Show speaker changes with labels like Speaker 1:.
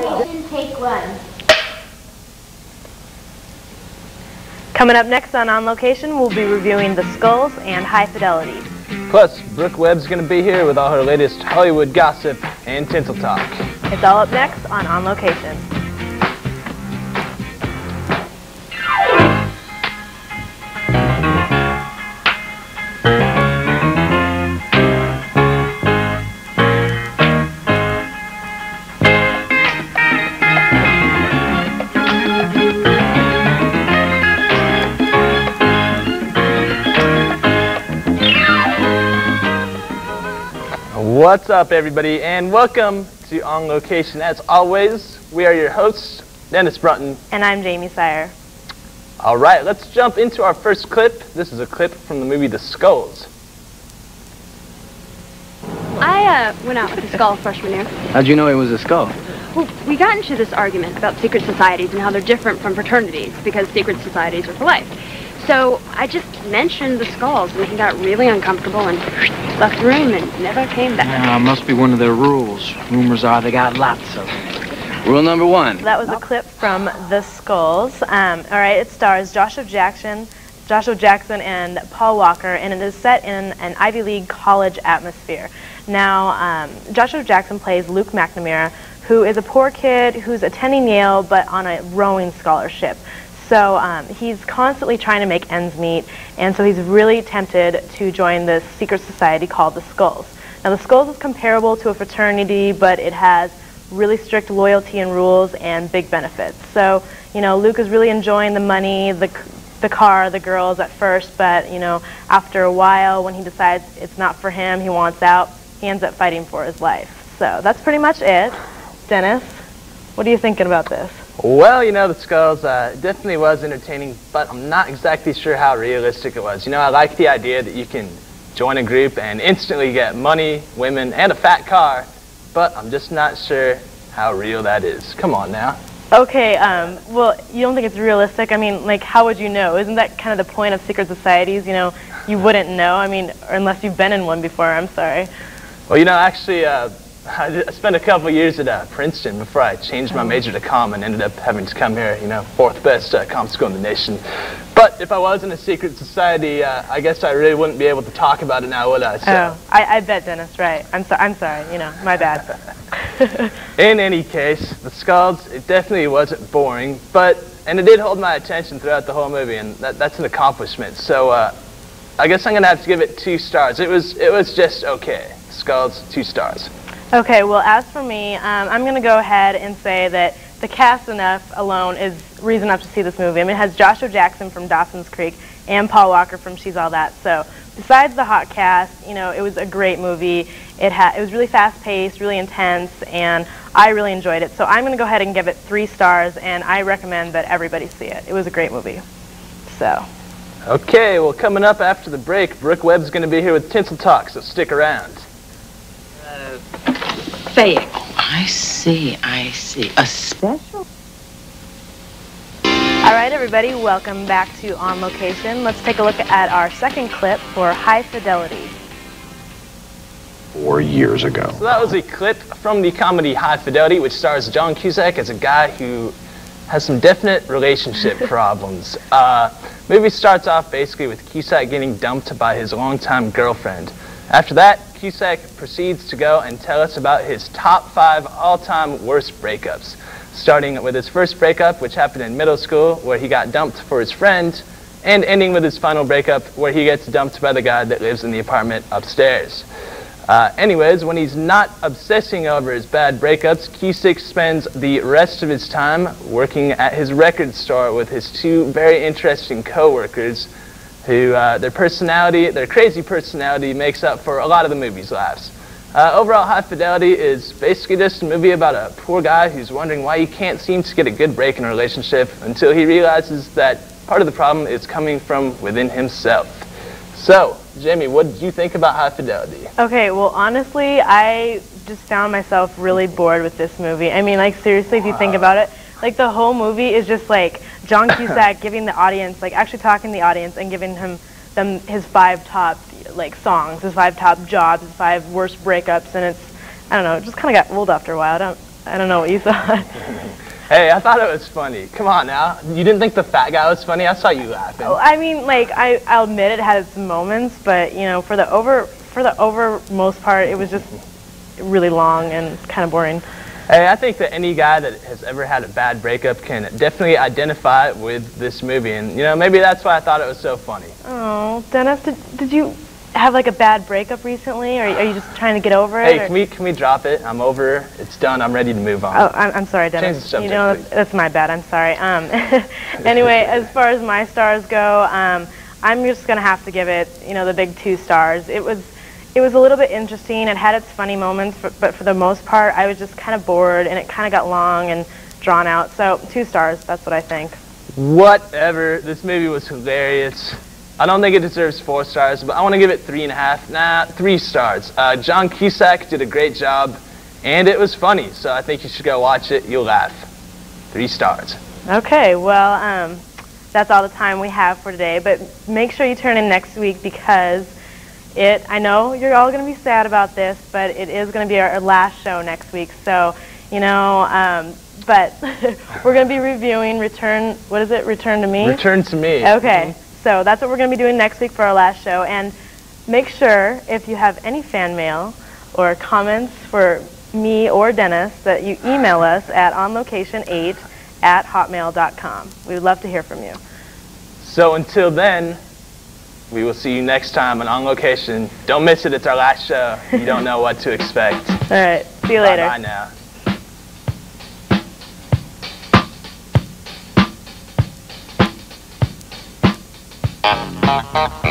Speaker 1: location, take one.
Speaker 2: Coming up next on Location, we'll be reviewing The Skulls and High Fidelity.
Speaker 3: Plus, Brooke Webb's going to be here with all her latest Hollywood gossip and tinsel talk.
Speaker 2: It's all up next on Location.
Speaker 3: What's up, everybody, and welcome to On Location. As always, we are your hosts, Dennis Brunton.
Speaker 2: And I'm Jamie Sire.
Speaker 3: All right, let's jump into our first clip. This is a clip from the movie The Skulls.
Speaker 4: I went out with a skull freshman year.
Speaker 5: How'd you know it was a skull?
Speaker 4: Well, we got into this argument about secret societies and how they're different from fraternities because secret societies are for life. So I just mentioned the skulls, and he got really uncomfortable and left the room and never came back.
Speaker 5: Yeah, must be one of their rules. Rumors are they got lots of them. Rule number one.
Speaker 2: That was a clip from The Skulls. All right, it stars Joshua Jackson and Paul Walker, and it is set in an Ivy League college atmosphere. Now, Joshua Jackson plays Luke McNamara, who is a poor kid who's attending Yale but on a rowing scholarship. So he's constantly trying to make ends meet, and so he's really tempted to join this secret society called the Skulls. Now the Skulls is comparable to a fraternity, but it has really strict loyalty and rules and big benefits. So, you know, Luke is really enjoying the money, the car, the girls at first, but, you know, after a while, when he decides it's not for him, he wants out, he ends up fighting for his life. So that's pretty much it. Dennis, what are you thinking about this?
Speaker 3: Well, you know, The Skulls definitely was entertaining, but I'm not exactly sure how realistic it was. You know, I like the idea that you can join a group and instantly get money, women, and a fat car, but I'm just not sure how real that is. Come on now.
Speaker 2: Okay, well, you don't think it's realistic? I mean, like, how would you know? Isn't that kind of the point of secret societies? You know, you wouldn't know, I mean, or unless you've been in one before, I'm sorry.
Speaker 3: Well, you know, actually, I spent a couple years at Princeton before I changed my major to comm and ended up having to come here, you know, 4th best comm school in the nation. But if I was in a secret society, I guess I really wouldn't be able to talk about it now, would I? So.
Speaker 2: Oh, I bet, Dennis, right. I'm sorry, you know, my bad.
Speaker 3: In any case, The Skulls, it definitely wasn't boring, and it did hold my attention throughout the whole movie, and that's an accomplishment. So I guess I'm going to have to give it 2 stars. It was just okay. Skulls, 2 stars.
Speaker 2: Okay, well, as for me, I'm going to go ahead and say that the cast alone is reason enough to see this movie. I mean, it has Joshua Jackson from Dawson's Creek and Paul Walker from She's All That. So besides the hot cast, you know, it was a great movie. It was really fast-paced, really intense, and I really enjoyed it. So I'm going to go ahead and give it 3 stars, and I recommend that everybody see it. It was a great movie. So.
Speaker 3: Okay, well, coming up after the break, Brooke Webb's going to be here with Tinsel Talk, so stick around.
Speaker 6: Fake. I see. A special?
Speaker 2: All right, everybody, welcome back to On Location. Let's take a look at our second clip for High Fidelity.
Speaker 7: 4 years ago.
Speaker 3: So that was a clip from the comedy High Fidelity, which stars John Cusack as a guy who has some definite relationship problems. Movie starts off basically with Cusack getting dumped by his longtime girlfriend. After that, Cusack proceeds to go and tell us about his top 5 all-time worst breakups, starting with his first breakup, which happened in middle school, where he got dumped for his friend, and ending with his final breakup, where he gets dumped by the guy that lives in the apartment upstairs. Anyways, when he's not obsessing over his bad breakups, Cusack spends the rest of his time working at his record store with his 2 very interesting co-workers who, their crazy personality makes up for a lot of the movie's laughs. Overall, High Fidelity is basically just a movie about a poor guy who's wondering why he can't seem to get a good break in a relationship until he realizes that part of the problem is coming from within himself. So, Jamie, what did you think about High Fidelity?
Speaker 2: Okay, well, honestly, I just found myself really bored with this movie. I mean, like, seriously, if you think about it, like, the whole movie is just, like, John Cusack giving the audience, like, actually talking to the audience and giving them his 5 top, like, songs, his 5 top jobs, his 5 worst breakups, and it's, I don't know, it just kind of got old after a while. I don't know what you thought.
Speaker 3: Hey, I thought it was funny. Come on now. You didn't think the fat guy was funny? I saw you laughing.
Speaker 2: I mean, like, I'll admit it had its moments, but you know, for the most part, it was just really long and kind of boring.
Speaker 3: Hey, I think that any guy that has ever had a bad breakup can definitely identify with this movie, and you know, maybe that's why I thought it was so funny.
Speaker 2: Oh, Dennis, did you have like a bad breakup recently, or are you just trying to get over it?
Speaker 3: Hey, can we drop it? I'm over. It's done. I'm ready to move on.
Speaker 2: Oh, I'm sorry, Dennis.
Speaker 3: Change the subject,
Speaker 2: you know,
Speaker 3: please.
Speaker 2: that's my bad. I'm sorry. Anyway, as far as my stars go, I'm just gonna have to give it, you know, the big 2 stars. It was a little bit interesting. It had its funny moments, but for the most part, I was just kind of bored, and it kind of got long and drawn out. So 2 stars. That's what I think.
Speaker 3: Whatever. This movie was hilarious. I don't think it deserves 4 stars, but I want to give it 3.5. Nah, 3 stars. John Cusack did a great job, and it was funny, so I think you should go watch it. You'll laugh. 3 stars.
Speaker 2: Okay, well, that's all the time we have for today, but make sure you turn in next week because I know you're all going to be sad about this, but it is going to be our last show next week, so, you know, but we're going to be reviewing Return to Me?
Speaker 3: Return to Me.
Speaker 2: Okay. So that's what we're going to be doing next week for our last show. And make sure, if you have any fan mail or comments for me or Dennis, that you email us at onlocation8@hotmail.com. We would love to hear from you.
Speaker 3: So until then, we will see you next time on Location. Don't miss it. It's our last show. You don't know what to expect.
Speaker 2: All right. See you later.
Speaker 3: Bye now.
Speaker 1: Ha ha ha.